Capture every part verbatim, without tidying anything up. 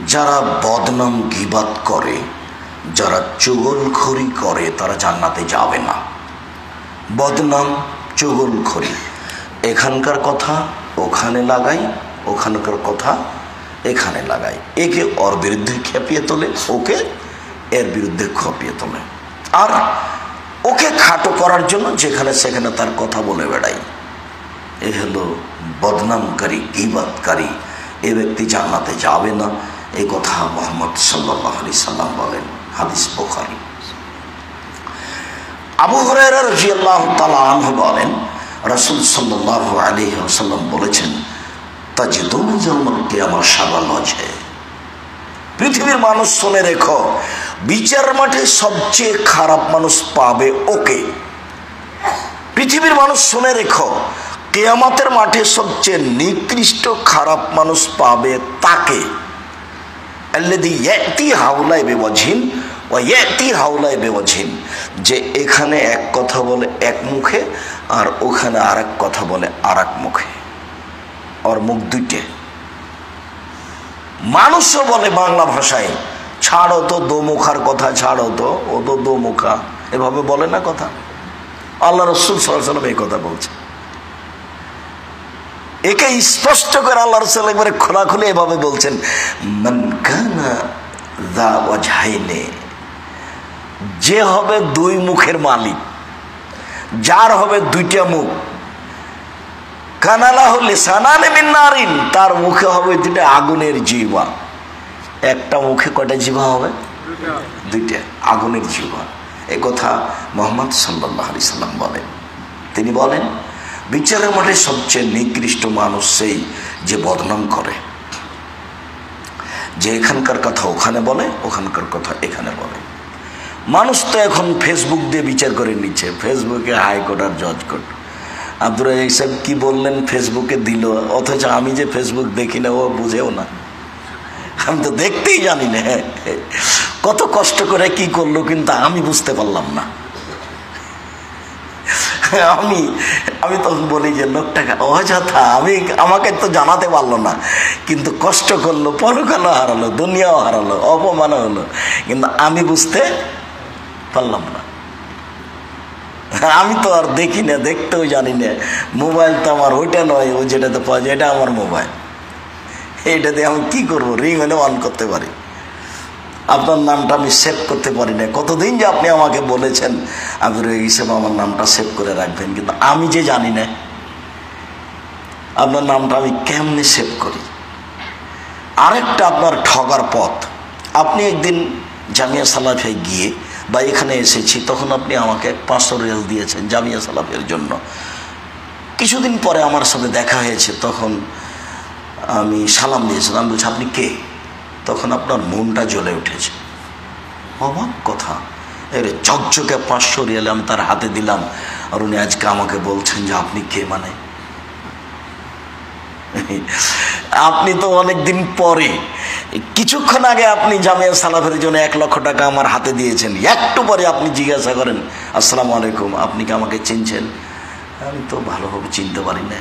যারা বদনাম গীবাত করে, যারা চুগলখড়ি করে, তারা জান্নাতে যাবে না। বদনাম চুগলখড়ি, এখানকার কথা ওখানে লাগাই, ওখানকার কথা এখানে লাগাই, একে ওর বিরুদ্ধে খেপিয়ে তোলে, ওকে এর বিরুদ্ধে খেপিয়ে তোলে, আর ওকে খাটো করার জন্য যেখানে সেখানে তার কথা বলে বেড়াই। এ হলো বদনামকারী, গীবাতকারী। এ ব্যক্তি জান্নাতে যাবে না, এই কথা মুহাম্মদ সাল্লাল্লাহু আলাইহি সাল্লাম বলেন, হাদিস বুখারী। আবু হুরায়রা রাদিয়াল্লাহু তাআলা আনহু বলেন, রাসূল সাল্লাল্লাহু আলাইহি ওয়াসাল্লাম বলেছেন, তাজিদুন ইয়াউমাল কিয়ামা শাররাল ওয়াজহি। পৃথিবীর মানুষ শুনে রেখো, বিচার মাঠে সবচেয়ে খারাপ মানুষ পাবে ওকে। পৃথিবীর মানুষ শুনে রেখো, কিয়ামতের মাঠে সবচেয়ে নিকৃষ্ট খারাপ মানুষ পাবে তাকে। আল্লাযী ইয়াতি হাওলাই বিওয়াজহিন ওয়া ইয়াতি হাওলাই বিওয়াজহিন, যে এখানে এক কথা বলে এক মুখে, আর ওখানে আরেক কথা বলে আরেক মুখে, ওর মুখ দুইটে। মানুষও বলে বাংলা ভাষায়, ছাড়ো তো দোমুখার কথা, ছাড়ো তো, ও তো দোমুখা, এভাবে বলে না কথা। আল্লাহ রাসূল সাল্লাল্লাহু আলাইহি ওয়াসাল্লাম এই কথা বলছে। একে স্পষ্ট করে আল্লাহ রাসূল একবারে খোলাখুলি এভাবে বলছেন, মান কানা যা ওয়াজহাইনে, যে হবে দুই মুখের মালিক, যার হবে দুইটা মুখ, কানালাহু লিসানানি মিন নারিন, তার মুখে হবে দুইটা আগুনের জিহ্বা। একটা মুখে কয়টা জিহ্বা হবে? দুইটা আগুনের জিহ্বা। এই কথা মুহাম্মদ সাল্লাল্লাহু আলাইহি সাল্লাম বলেন। তিনি বলেন, বিচারের মাঠে সবচেয়ে নিকৃষ্ট মানুষ সেই যে বদনাম করে, যে এখানকার কথা ওখানে বলে, ওখানকার কথা এখানে বলে। মানুষ তো এখন ফেসবুক দিয়ে বিচার করে নিচ্ছে, ফেসবুকে হাইকোর্ট আর জজ কোর্ট। আব্দুর রাজ্জাক সাহেব কি বললেন ফেসবুকে দিল, অথচ আমি যে ফেসবুক দেখি না, ও বুঝেও না, আমি তো দেখতেই জানি না কত কষ্ট করে কি করলো, কিন্তু আমি বুঝতে পারলাম না। আমি আমি তখন বলি যে লোকটাকে অযথা, আমি আমাকে তো জানাতে পারলো না, কিন্তু কষ্ট করলো, পরকালও হারালো, দুনিয়াও হারালো, অপমানও হলো, কিন্তু আমি বুঝতে পারলাম না। আমি তো আর দেখি না, দেখতেও জানি না, মোবাইল তো আমার ওইটা নয়, ও যেটাতে পাওয়া যায় এটা আমার মোবাইল, এইটাতে আমি কি করবো, রিং হলে অন করতে পারি, আপনার নামটা আমি সেভ করতে পারি না। কতদিন যে আপনি আমাকে বলেছেন আব্দুর রাজ্জাক সাহেব আমার নামটা সেভ করে রাখবেন, কিন্তু আমি যে জানি না আপনার নামটা আমি কেমনে সেভ করি। আরেকটা আপনার ঠগার পথ, আপনি একদিন জামিয়া সালাফিয়ায় গিয়ে বা এখানে এসেছি, তখন আপনি আমাকে পাঁচশো রিয়াল দিয়েছেন জামিয়া সালাফিয়ার জন্য। কিছুদিন পরে আমার সাথে দেখা হয়েছে, তখন আমি সালাম দিয়েছিলাম, আমি বলছি আপনি কে? তখন আপনার মনটা জ্বলে উঠেছে, অবাক কথা, এর ঝকঝকে পাঁচশো রিয়ালে আমি তার হাতে দিলাম, আর উনি আজকে আমাকে বলছেন যে আপনি কে। মানে আপনি তো অনেকদিন পরে, কিছুক্ষণ আগে আপনি জামিয়া সালাফের জন্য এক লক্ষ টাকা আমার হাতে দিয়েছেন, একটু পরে আপনি জিজ্ঞাসা করেন আসসালামু আলাইকুম, আপনি কি আমাকে চিনছেন? আমি তো ভালোভাবে চিনতে পারি না।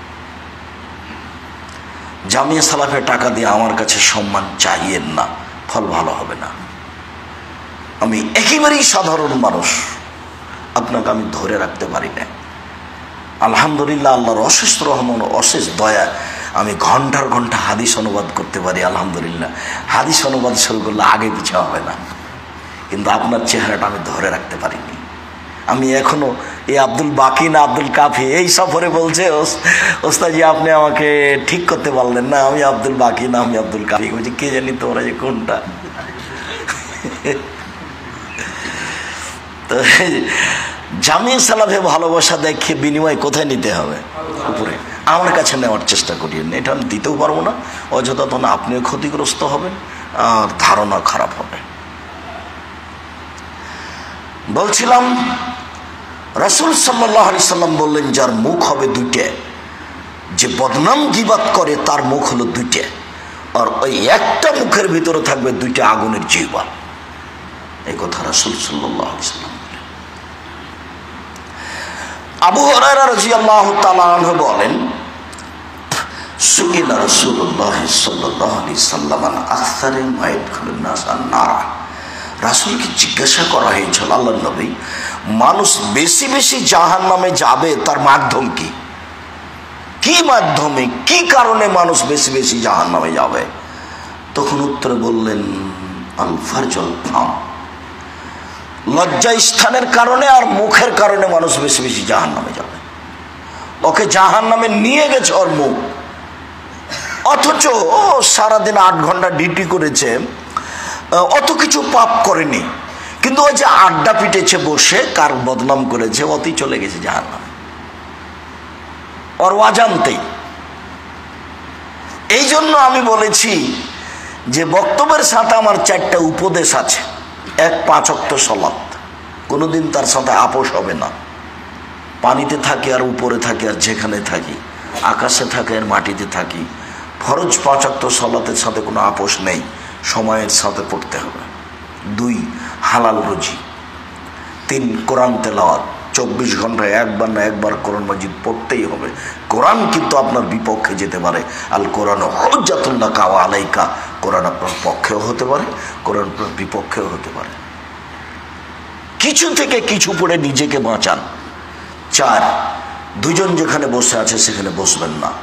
জামিয়া সালাফের টাকা দিয়ে আমার কাছে সম্মান চাইয়েন না, ফল ভালো হবে না। আমি একেবারেই সাধারণ মানুষ, আপনাকে আমি ধরে রাখতে পারি না। আলহামদুলিল্লাহ, আল্লাহর অশেষ রহমান, অশেষ দয়া, আমি ঘন্টার ঘন্টা হাদিস অনুবাদ করতে পারি। আলহামদুলিল্লাহ, হাদিস অনুবাদ শুরু করলে আগে পিছু হবে না, কিন্তু আপনার চেহারাটা আমি ধরে রাখতে পারিনি। আমি এখনো এই আব্দুল বাকি না আব্দুল কাফি, এই সফরে বলছে ওস্তাজি আপনি আমাকে ঠিক করতে পারলেন না, আমি আব্দুল বাকি না আমি আব্দুল কাফি। বলছি কে জানি তোমরা যে কোনটা। তো জামিয়া সালাফে ভালোবাসা দেখে বিনিময় কোথায় নিতে হবে? উপরে। আমার কাছে নেওয়ার চেষ্টা করিয়েন, এটা আমি দিতেও পারবো না, অযথা তখন আপনিও ক্ষতিগ্রস্ত হবেন আর ধারণা খারাপ হবে। বলছিলাম রাসূল সাল্লাল্লাহু আলাইহি সাল্লাম বললেন, যার মুখ হবে দুইটা, যে বদনাম গীবাত করে তার মুখ হলো দুইটা, আর ওই একটা মুখের ভিতরে থাকবে দুইটা আগুনের জিহ্বা। এই কথা রাসূল সাল্লাল্লাহু আলাইহি সাল্লাম বলেন। আবু হুরায়রা রাদিয়াল্লাহু তাআলা আনহু বলেন, সুইলা রাসূলুল্লাহ সাল্লাল্লাহু আলাইহি ওয়াসাল্লাম আন আকসারিল মা ইয়াদখুলুন নাস আন-নার। রাসূলকে জিজ্ঞাসা করা হয়েছিল, আল্লাহর নবী, মানুষ বেশি বেশি জাহান্নামে যাবে তার মাধ্যম কি? কি মাধ্যমে, কি কারণে মানুষ বেশি বেশি জাহান্নামে যাবে? তখন উত্তরে বললেন, আল ফারজুল ফাম, লজ্জা স্থানের কারণে আর মুখের কারণে মানুষ বেশি বেশি জাহান্নামে যাবে। ওকে জাহান্নামে নিয়ে গেছে ওর মুখ, অথচ ও সারাদিন আট ঘন্টা ডিউটি করেছে, অত কিছু পাপ করেনি, কিন্তু ওই যে আড্ডা পিটেছে বসে, কার বদনাম করেছে, অতই চলে গেছে জাহান্নামে ওর অজান্তেই। এই জন্য আমি বলেছি যে বক্তব্যের সাথে আমার চারটা উপদেশ আছে। এক, পাঁচ ওয়াক্ত সালাত, কোনোদিন তার সাথে আপোষ হবে না। পানিতে থাকি আর উপরে থাকি আর যেখানে থাকি, আকাশে থাকি আর মাটিতে থাকি, ফরজ পাঁচ ওয়াক্ত সালাতের সাথে কোনো আপোষ নেই, সময়ের সাথে পড়তে হবে। দুই, হালাল রুজি। তিন, কোরআন তেলাওয়াত, চব্বিশ ঘন্টায় একবার না একবার কোরআন মাজিদ পড়তেই হবে। কোরআন কিন্তু আপনার বিপক্ষে যেতে পারে। আল কোরআন হুজ্জাতুন লাকা ওয়া আলাইকা, কোরআন আপনার পক্ষেও হতে পারে, কোরআন আপনার বিপক্ষেও হতে পারে। কিছু থেকে কিছু পড়ে নিজেকে বাঁচান। চার, দুজন যেখানে বসে আছে সেখানে বসবেন না।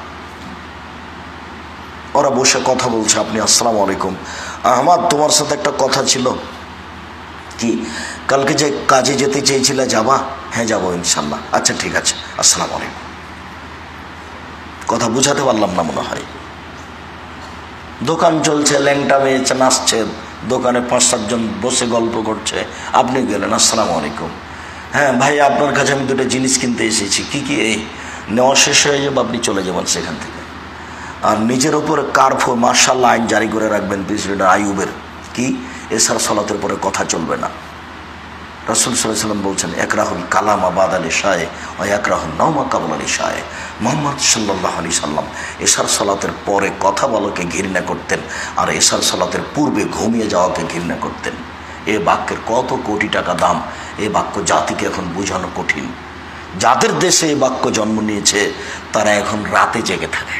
ওরা বসে কথা বলছে, আপনি আসসালামু আলাইকুম, আহমদ তোমার সাথে একটা কথা ছিল। কি? কালকে যে কাজে যেতে চেয়েছিলে, যাবা? হ্যাঁ যাবো ইনশাল্লাহ। আচ্ছা ঠিক আছে, আসসালামু আলাইকুম। কথা বুঝাতে পারলাম না মনে হয়। দোকান চলছে, ল্যাংটা মেয়ে নাচছে, দোকানে পাঁচ সাতজন বসে গল্প করছে, আপনি গেলেন, আসসালামু আলাইকুম। হ্যাঁ ভাই, আপনার কাছে আমি দুটো জিনিস কিনতে এসেছি। কি কি? এই নেওয়া শেষ হয়ে যাবে, আপনি চলে যাবেন সেখান থেকে। আর নিজের উপরে কারফু মার্শাল্লাহ আইন জারি করে রাখবেন প্রেসিডেন্ট আইয়ুবের। কি? এসার সালাতের পরে কথা চলবে না। রাসূল সাল্লাল্লাহু আলাইহি ওয়াসাল্লাম বলছেন, একরাহুল কালামা বাদাল ইশায়ে ওয়া ইয়াকরাহুন নাওমা ক্বাবলাল ইশায়ে। মুহাম্মদ সাল্লাল্লাহু আলাইহি সাল্লাম এশার সালাতের পরে কথা বলাকে ঘৃণা করতেন, আর এশার সালাতের পূর্বে ঘুমিয়ে যাওয়াকে ঘৃণা করতেন। এ বাক্যের কত কোটি টাকা দাম! এ বাক্য জাতিকে এখন বোঝানো কঠিন। যাদের দেশে এই বাক্য জন্ম নিয়েছে তারা এখন রাতে জেগে থাকে।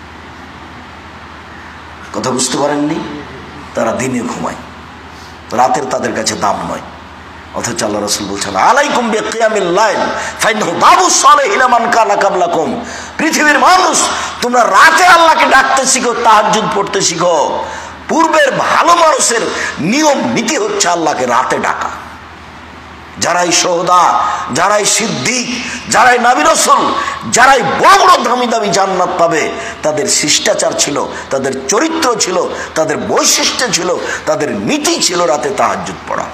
কথা বুঝতে পারেননি? তারা দিনে ঘুমায়, রাতের তাদের কাছে দাম নয়। অথচ আল্লাহ রাসূল বলছেন, আলাইকুম বিকিয়ামিল লাইল ফাইন্নাহু দাবুস সালিহিনা মান কানা কাবলাকুম। পৃথিবীর মানুষ, তোমরা রাতে আল্লাহকে ডাকতে শিখো, তাহাজ্জুদ পড়তে শিখো। পূর্বের ভালো মানুষের নিয়ম নীতি হচ্ছে আল্লাহকে রাতে ডাকা। যারাই শহীদা, যারাই সিদ্দিক, যারাই নবী রাসূল, যারাই বড় বড় দামি দামি জান্নাত পাবে, তাদের শিষ্টাচার ছিল, তাদের চরিত্র ছিল, তাদের বৈশিষ্ট্য ছিল, তাদের নীতি ছিল রাতে তাহাজ্জুদ পড়া।